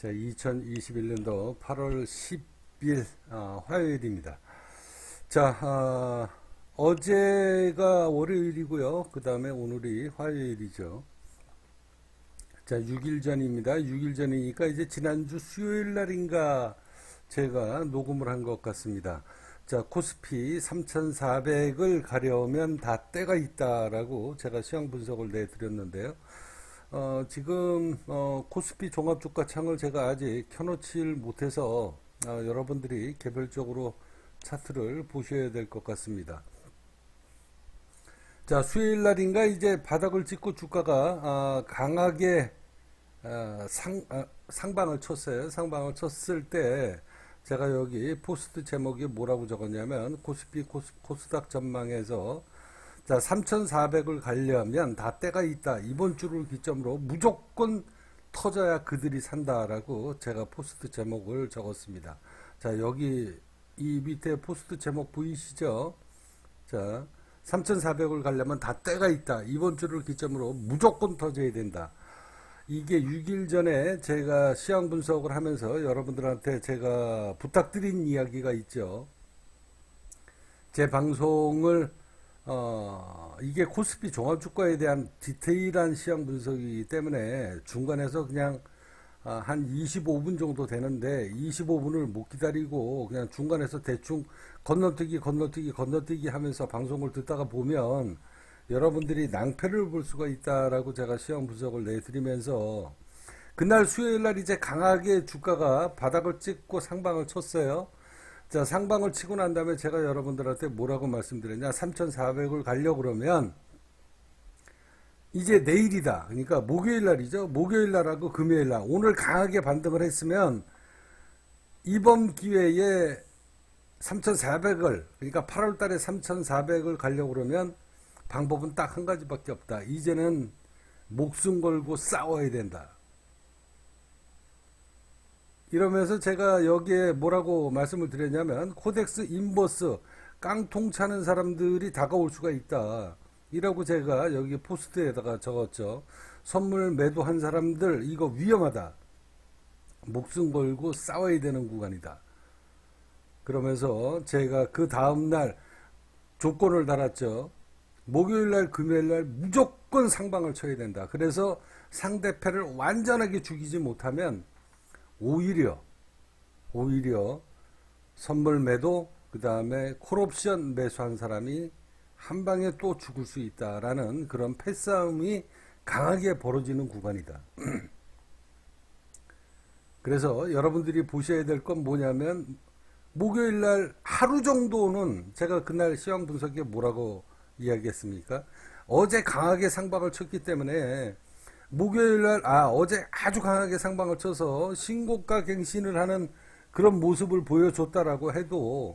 자, 2021년도 8월 10일 화요일입니다. 자, 어제가 월요일이고요. 그 다음에 오늘이 화요일이죠. 자, 6일 전입니다. 6일 전이니까 이제 지난주 수요일 날인가 제가 녹음을 한 것 같습니다. 자, 코스피 3,400을 가려면 다 때가 있다라고 제가 시황 분석을 내드렸는데요. 지금 코스피 종합주가 창을 제가 아직 켜놓질 못해서 여러분들이 개별적으로 차트를 보셔야 될 것 같습니다. 자, 수요일 날인가 이제 바닥을 찍고 주가가 강하게 상방을 쳤어요. 상방을 쳤을 때 제가 여기 포스트 제목이 뭐라고 적었냐면 코스피 코스닥 전망에서 자, 3,400을 가려면 다 때가 있다. 이번 주를 기점으로 무조건 터져야 그들이 산다라고 제가 포스트 제목을 적었습니다. 자, 여기 이 밑에 포스트 제목 보이시죠? 자, 3,400을 가려면 다 때가 있다. 이번 주를 기점으로 무조건 터져야 된다. 이게 6일 전에 제가 시황 분석을 하면서 여러분들한테 제가 부탁드린 이야기가 있죠. 제 방송을 이게 코스피 종합주가에 대한 디테일한 시황 분석이기 때문에 중간에서 그냥 한 25분 정도 되는데 25분을 못 기다리고 그냥 중간에서 대충 건너뛰기 하면서 방송을 듣다가 보면 여러분들이 낭패를 볼 수가 있다라고 제가 시황 분석을 내드리면서 그날 수요일 날 이제 강하게 주가가 바닥을 찍고 상방을 쳤어요. 자, 상방을 치고 난 다음에 제가 여러분들한테 뭐라고 말씀드렸냐. 3,400을 가려고 그러면 이제 내일이다. 그러니까 목요일 날이죠. 목요일 날하고 금요일 날. 오늘 강하게 반등을 했으면 이번 기회에 3,400을, 그러니까 8월 달에 3,400을 가려고 그러면 방법은 딱 한 가지밖에 없다. 이제는 목숨 걸고 싸워야 된다. 이러면서 제가 여기에 뭐라고 말씀을 드렸냐면 코덱스 인버스 깡통 차는 사람들이 다가올 수가 있다. 이라고 제가 여기 포스트에다가 적었죠. 선물 매도한 사람들 이거 위험하다. 목숨 걸고 싸워야 되는 구간이다. 그러면서 제가 그 다음날 조건을 달았죠. 목요일날 금요일날 무조건 상방을 쳐야 된다. 그래서 상대패를 완전하게 죽이지 못하면 오히려 선물 매도 그 다음에 콜옵션 매수한 사람이 한 방에 또 죽을 수 있다라는 그런 패싸움이 강하게 벌어지는 구간이다. 그래서 여러분들이 보셔야 될 건 뭐냐면 목요일날 하루 정도는 제가 그날 시황 분석에 뭐라고 이야기했습니까? 어제 강하게 상방을 쳤기 때문에 목요일날 어제 아주 강하게 상방을 쳐서 신고가 갱신을 하는 그런 모습을 보여줬다라고 해도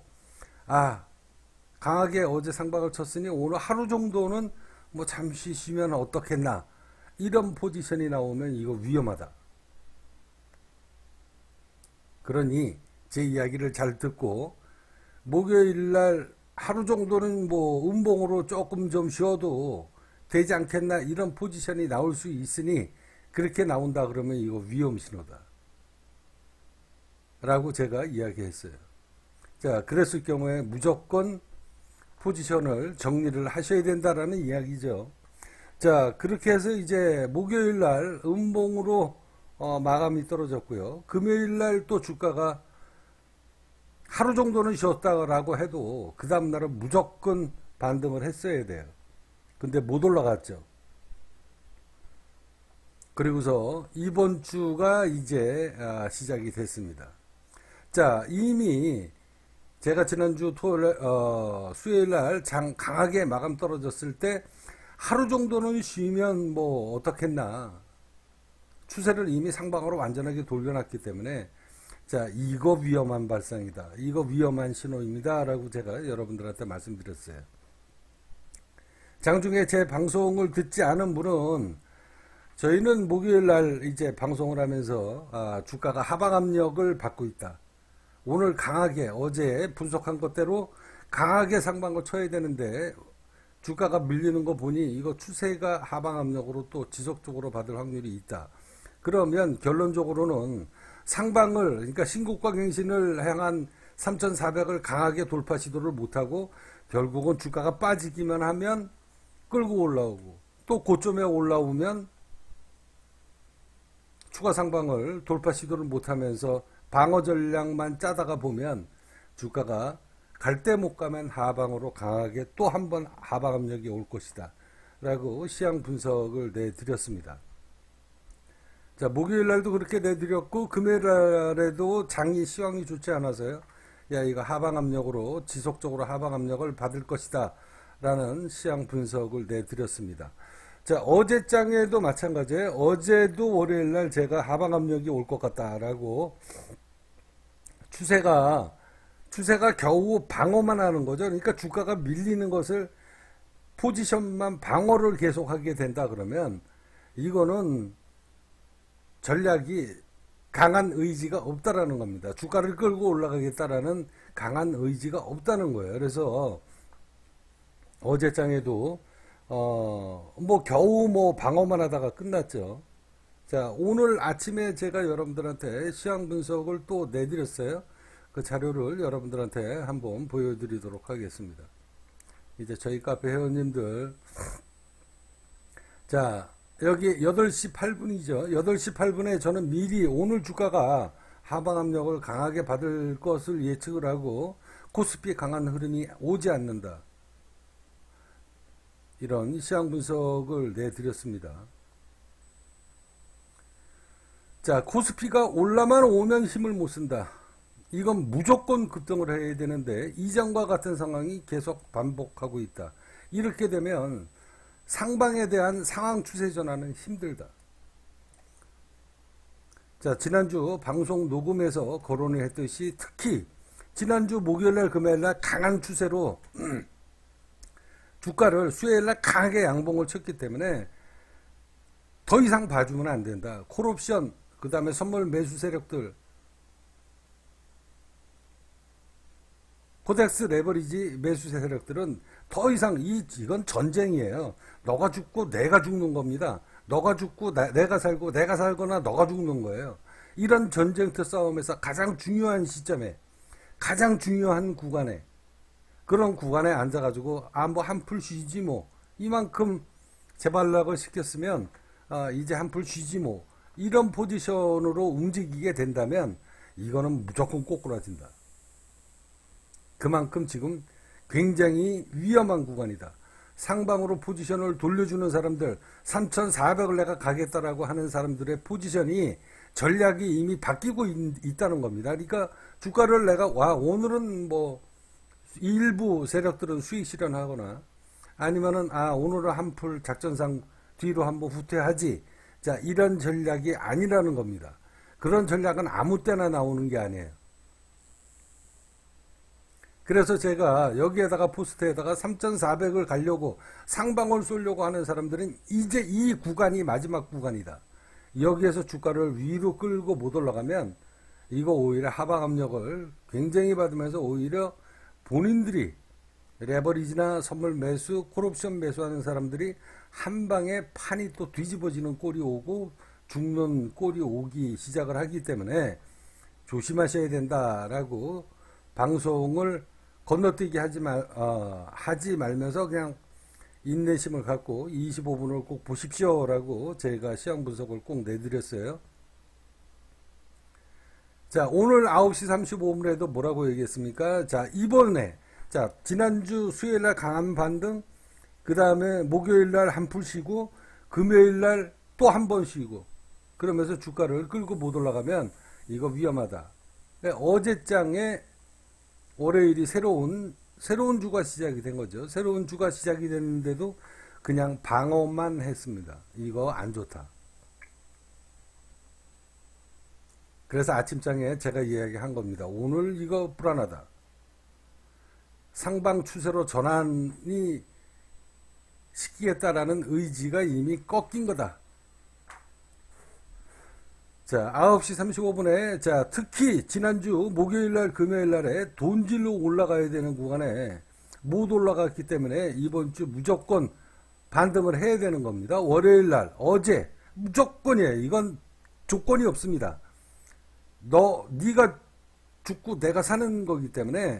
강하게 어제 상방을 쳤으니 오늘 하루 정도는 뭐 잠시 쉬면 어떻겠나 이런 포지션이 나오면 이거 위험하다. 그러니 제 이야기를 잘 듣고 목요일날 하루 정도는 뭐 음봉으로 조금 좀 쉬어도 되지 않겠나 이런 포지션이 나올 수 있으니 그렇게 나온다 그러면 이거 위험 신호다 라고 제가 이야기했어요. 자, 그랬을 경우에 무조건 포지션을 정리를 하셔야 된다라는 이야기죠. 자, 그렇게 해서 이제 목요일날 음봉으로 마감이 떨어졌고요. 금요일날 또 주가가 하루 정도는 쉬었다라고 해도 그 다음날은 무조건 반등을 했어야 돼요. 근데 못 올라갔죠. 그리고서 이번 주가 이제 시작이 됐습니다. 자, 이미 제가 지난주 수요일 날 강하게 마감 떨어졌을 때 하루 정도는 쉬면 뭐 어떻겠나. 추세를 이미 상방으로 완전하게 돌려놨기 때문에 자, 이거 위험한 발상이다. 이거 위험한 신호입니다. 라고 제가 여러분들한테 말씀드렸어요. 장중에 제 방송을 듣지 않은 분은 저희는 목요일 날 이제 방송을 하면서 주가가 하방 압력을 받고 있다. 오늘 강하게 어제 분석한 것대로 강하게 상방을 쳐야 되는데 주가가 밀리는 거 보니 이거 추세가 하방 압력으로 또 지속적으로 받을 확률이 있다. 그러면 결론적으로는 상방을, 그러니까 신고가 갱신을 향한 3,400을 강하게 돌파 시도를 못하고 결국은 주가가 빠지기만 하면 끌고 올라오고 또 고점에 올라오면 추가 상방을 돌파 시도를 못하면서 방어 전략만 짜다가 보면 주가가 갈 때 못 가면 하방으로 강하게 또 한 번 하방 압력이 올 것이다 라고 시황 분석을 내드렸습니다. 자, 목요일 날도 그렇게 내드렸고 금요일 날에도 장이 시황이 좋지 않아서요. 야, 이거 하방 압력으로 지속적으로 하방 압력을 받을 것이다 라는 시황 분석을 내드렸습니다. 자, 어제장에도 마찬가지예요. 어제도 월요일 날 제가 하방 압력이 올 것 같다라고 추세가 겨우 방어만 하는 거죠. 그러니까 주가가 밀리는 것을 포지션만 방어를 계속하게 된다 그러면 이거는 전략이 강한 의지가 없다라는 겁니다. 주가를 끌고 올라가겠다라는 강한 의지가 없다는 거예요. 그래서 어제장에도 겨우 방어만 하다가 끝났죠. 자, 오늘 아침에 제가 여러분들한테 시황 분석을 또 내드렸어요. 그 자료를 여러분들한테 한번 보여드리도록 하겠습니다. 이제 저희 카페 회원님들, 자, 여기 8시 8분이죠. 8시 8분에 저는 미리 오늘 주가가 하방 압력을 강하게 받을 것을 예측을 하고 코스피 강한 흐름이 오지 않는다, 이런 시황 분석을 내드렸습니다. 자, 코스피가 올라만 오면 힘을 못 쓴다. 이건 무조건 급등을 해야 되는데 이전과 같은 상황이 계속 반복하고 있다. 이렇게 되면 상방에 대한 상황 추세 전환은 힘들다. 자, 지난주 방송 녹음에서 거론을 했듯이 특히 지난주 목요일날 금요일날 강한 추세로 주가를 수요일날 강하게 양봉을 쳤기 때문에 더 이상 봐주면 안 된다. 콜옵션, 그 다음에 선물 매수 세력들, 코덱스 레버리지 매수 세력들은 더 이상 이건 전쟁이에요. 너가 죽고 내가 죽는 겁니다. 너가 죽고 내가 살고 내가 살거나 너가 죽는 거예요. 이런 전쟁터 싸움에서 가장 중요한 시점에, 가장 중요한 구간에, 그런 구간에 앉아가지고 한풀 쉬지 뭐, 이만큼 재발락을 시켰으면 이제 한풀 쉬지 뭐, 이런 포지션으로 움직이게 된다면 이거는 무조건 꼬꾸라진다. 그만큼 지금 굉장히 위험한 구간이다. 상방으로 포지션을 돌려주는 사람들, 3,400을 내가 가겠다라고 하는 사람들의 포지션이, 전략이 이미 바뀌고 있다는 겁니다. 그러니까 주가를 내가 오늘은 일부 세력들은 수익 실현하거나 아니면은 오늘은 한풀 작전상 뒤로 한번 후퇴하지, 자, 이런 전략이 아니라는 겁니다. 그런 전략은 아무 때나 나오는 게 아니에요. 그래서 제가 여기에다가 포스트에다가 3,400을 가려고 상방을 쏠려고 하는 사람들은 이제 이 구간이 마지막 구간이다. 여기에서 주가를 위로 끌고 못 올라가면 이거 오히려 하방 압력을 굉장히 받으면서 오히려 본인들이 레버리지나 선물 매수, 콜옵션 매수하는 사람들이 한 방에 판이 또 뒤집어지는 꼴이 오고 죽는 꼴이 오기 시작을 하기 때문에 조심하셔야 된다라고 방송을 건너뛰기 하지 말면서 그냥 인내심을 갖고 25분을 꼭 보십시오라고 제가 시황 분석을 꼭 내드렸어요. 자, 오늘 9시 35분에도 뭐라고 얘기했습니까? 자, 이번에, 자, 지난주 수요일날 강한 반등, 그 다음에 목요일날 한풀 쉬고, 금요일날 또 한 번 쉬고, 그러면서 주가를 끌고 못 올라가면 이거 위험하다. 어제장에 월요일이 새로운 주가 시작이 된 거죠. 새로운 주가 시작이 됐는데도 그냥 방어만 했습니다. 이거 안 좋다. 그래서 아침장에 제가 이야기한 겁니다. 오늘 이거 불안하다. 상방 추세로 전환이 시키겠다라는 의지가 이미 꺾인 거다. 자, 9시 35분에, 자, 특히 지난주 목요일날, 금요일날에 돈질로 올라가야 되는 구간에 못 올라갔기 때문에 이번 주 무조건 반등을 해야 되는 겁니다. 월요일날, 어제, 무조건이에요. 이건 조건이 없습니다. 네가 죽고 내가 사는 거기 때문에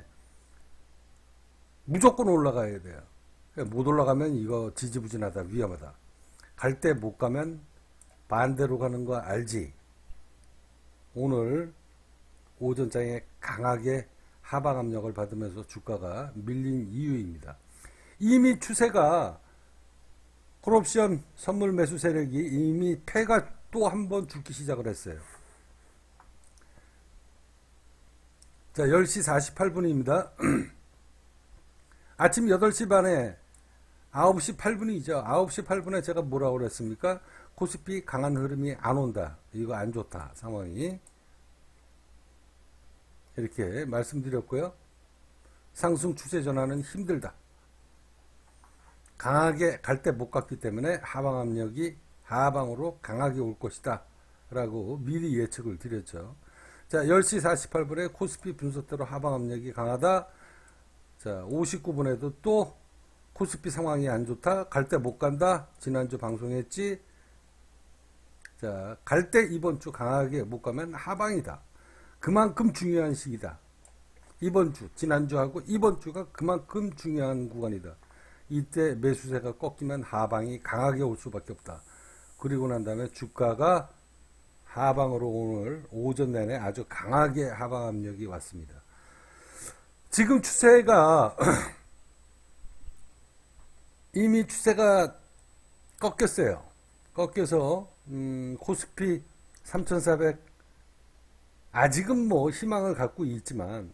무조건 올라가야 돼요. 못 올라가면 이거 지지부진하다, 위험하다. 갈 때 못 가면 반대로 가는 거 알지? 오늘 오전장에 강하게 하방 압력을 받으면서 주가가 밀린 이유입니다. 이미 추세가 콜옵션 선물 매수 세력이 이미 패가 또 한 번 죽기 시작을 했어요. 자, 10시 48분입니다. 아침 8시 반에 9시 8분이죠. 9시 8분에 제가 뭐라고 그랬습니까? 코스피 강한 흐름이 안 온다. 이거 안 좋다. 상황이. 이렇게 말씀드렸고요. 상승 추세 전환은 힘들다. 강하게 갈 때 못 갔기 때문에 하방 압력이 하방으로 강하게 올 것이다. 라고 미리 예측을 드렸죠. 자, 10시 48분에 코스피 분석대로 하방 압력이 강하다. 자, 59분에도 또 코스피 상황이 안 좋다. 갈 때 못 간다. 지난주 방송했지. 자, 갈 때 이번 주 강하게 못 가면 하방이다. 그만큼 중요한 시기다. 이번 주, 지난주하고 이번 주가 그만큼 중요한 구간이다. 이때 매수세가 꺾이면 하방이 강하게 올 수밖에 없다. 그리고 난 다음에 주가가 하방으로 오늘 오전 내내 아주 강하게 하방 압력이 왔습니다. 지금 추세가 이미 추세가 꺾였어요. 꺾여서 코스피 3400 아직은 뭐 희망을 갖고 있지만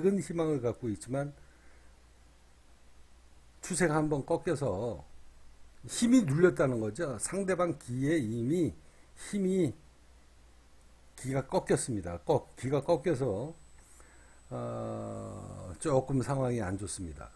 추세가 한번 꺾여서 힘이 눌렸다는 거죠. 상대방 기에 이미 힘이 기가 꺾였습니다. 기가 꺾여서 조금 상황이 안 좋습니다.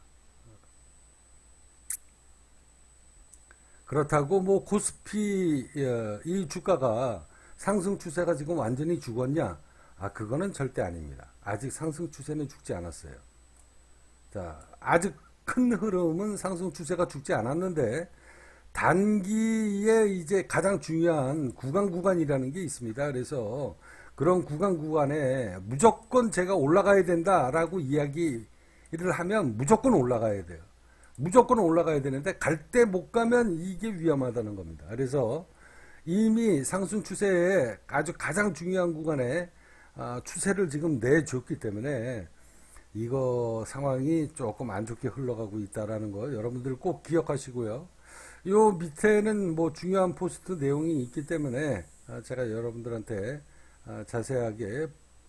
그렇다고 뭐 코스피 이 주가가 상승 추세가 지금 완전히 죽었냐? 그거는 절대 아닙니다. 아직 상승 추세는 죽지 않았어요. 자, 아직 큰 흐름은 상승 추세가 죽지 않았는데 단기에 이제 가장 중요한 구간이라는 게 있습니다. 그래서 그런 구간에 무조건 제가 올라가야 된다라고 이야기를 하면 무조건 올라가야 돼요. 무조건 올라가야 되는데 갈 때 못 가면 이게 위험하다는 겁니다. 그래서 이미 상승 추세에 아주 가장 중요한 구간에 추세를 지금 내줬기 때문에 이거 상황이 조금 안 좋게 흘러가고 있다라는 거 여러분들 꼭 기억하시고요. 요 밑에는 뭐 중요한 포스트 내용이 있기 때문에 제가 여러분들한테 자세하게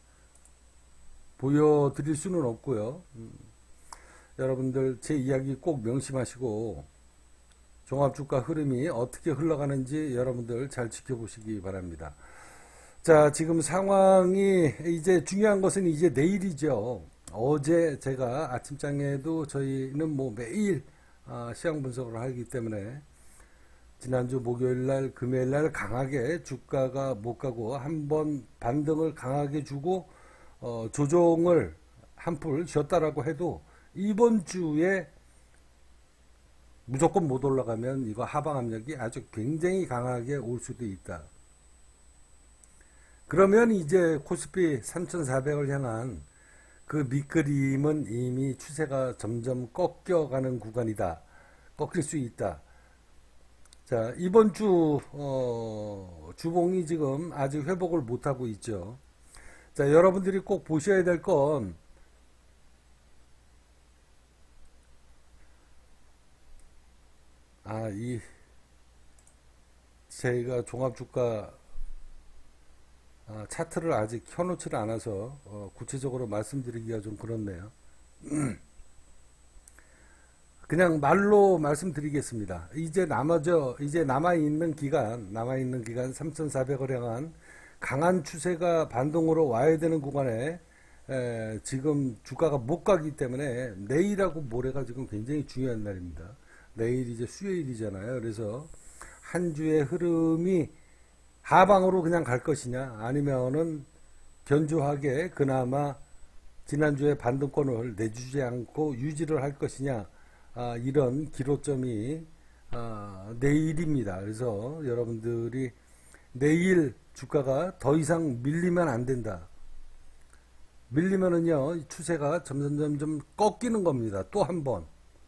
보여드릴 수는 없고요. 여러분들 제 이야기 꼭 명심하시고 종합주가 흐름이 어떻게 흘러가는지 여러분들 잘 지켜보시기 바랍니다. 자, 지금 상황이 이제 중요한 것은 이제 내일이죠. 어제 제가 아침장에도 저희는 뭐 매일 시황 분석을 하기 때문에 지난주 목요일날 금요일날 강하게 주가가 못 가고 한번 반등을 강하게 주고 조정을 한풀 쉬었다라고 해도 이번 주에 무조건 못 올라가면 이거 하방 압력이 아주 굉장히 강하게 올 수도 있다. 그러면 이제 코스피 3400을 향한 그 밑그림은 이미 추세가 점점 꺾여가는 구간이다. 꺾일 수 있다. 자, 이번 주 주봉이 지금 아직 회복을 못하고 있죠. 자, 여러분들이 꼭 보셔야 될 건 제가 종합주가 차트를 아직 켜놓지를 않아서 구체적으로 말씀드리기가 좀 그렇네요. 그냥 말로 말씀드리겠습니다. 이제 남아있는 기간 3,400을 향한 강한 추세가 반동으로 와야 되는 구간에 지금 주가가 못 가기 때문에 내일하고 모레가 지금 굉장히 중요한 날입니다. 내일 이제 수요일이잖아요. 그래서 한 주의 흐름이 하방으로 그냥 갈 것이냐 아니면은 견조하게 그나마 지난주에 반등권을 내주지 않고 유지를 할 것이냐 이런 기로점이 내일입니다. 그래서 여러분들이 내일 주가가 더 이상 밀리면 안 된다. 밀리면은요, 이 추세가 점점 꺾이는 겁니다. 또 한 번.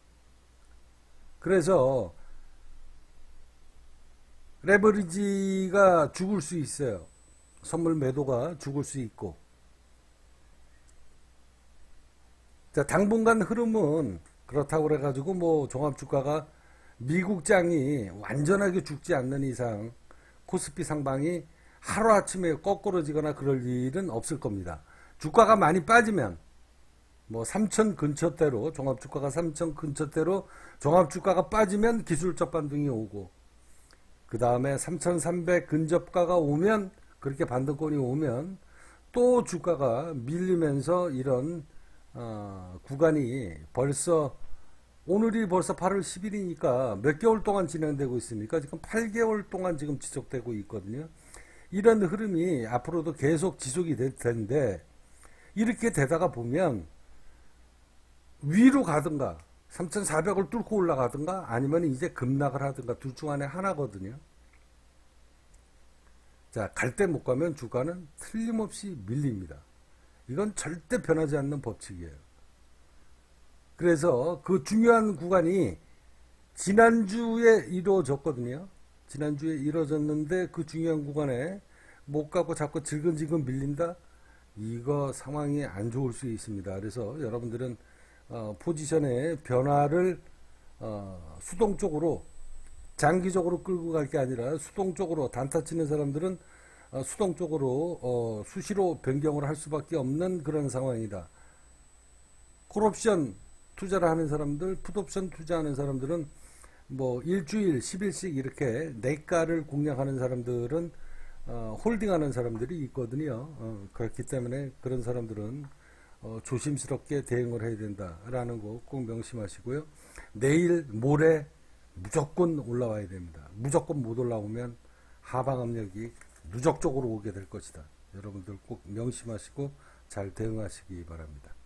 그래서 레버리지가 죽을 수 있어요. 선물 매도가 죽을 수 있고. 자, 당분간 흐름은 그렇다고 그래가지고 뭐 종합주가가 미국장이 완전하게 죽지 않는 이상 코스피 상방이 하루아침에 거꾸러지거나 그럴 일은 없을 겁니다. 주가가 많이 빠지면 뭐 3천 근처대로 종합주가가 3천 근처대로 종합주가가 빠지면 기술적 반등이 오고, 그 다음에 3,300 근접가가 오면, 그렇게 반등권이 오면 또 주가가 밀리면서 이런 구간이 오늘이 벌써 8월 10일이니까 몇 개월 동안 진행되고 있습니까? 지금 8개월 동안 지금 지속되고 있거든요. 이런 흐름이 앞으로도 계속 지속이 될 텐데, 이렇게 되다가 보면 위로 가든가 3,400을 뚫고 올라가든가 아니면 이제 급락을 하든가 둘 중 안에 하나거든요. 자, 갈 때 못 가면 주가는 틀림없이 밀립니다. 이건 절대 변하지 않는 법칙이에요. 그래서 그 중요한 구간이 지난주에 이루어졌거든요. 지난주에 이루어졌는데 그 중요한 구간에 못 가고 자꾸 질근질근 밀린다? 이거 상황이 안 좋을 수 있습니다. 그래서 여러분들은 포지션의 변화를 수동적으로 장기적으로 끌고 갈 게 아니라 수동적으로, 단타 치는 사람들은 수동적으로 수시로 변경을 할 수밖에 없는 그런 상황이다. 콜옵션 투자를 하는 사람들, 풋옵션 투자하는 사람들은 뭐 일주일 10일씩 이렇게 내가를 공략하는 사람들은 홀딩하는 사람들이 있거든요. 그렇기 때문에 그런 사람들은 조심스럽게 대응을 해야 된다라는 거 꼭 명심하시고요. 내일 모레 무조건 올라와야 됩니다. 무조건 못 올라오면 하방 압력이 누적적으로 오게 될 것이다. 여러분들 꼭 명심하시고 잘 대응하시기 바랍니다.